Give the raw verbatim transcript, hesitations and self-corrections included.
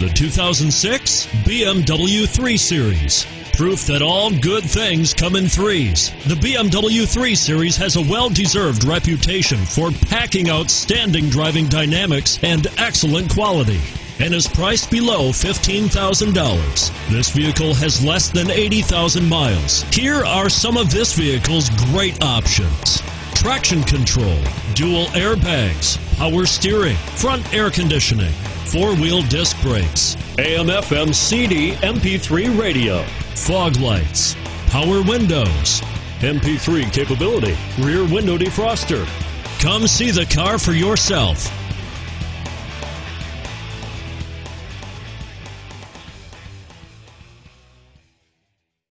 The two thousand six B M W three Series. Proof that all good things come in threes. The B M W three Series has a well-deserved reputation for packing outstanding driving dynamics and excellent quality, and is priced below fifteen thousand dollars. This vehicle has less than eighty thousand miles. Here are some of this vehicle's great options: traction control, dual airbags, power steering, front air conditioning, four-wheel disc brakes, A M F M C D M P three radio, fog lights, power windows, M P three capability, rear window defroster. Come see the car for yourself.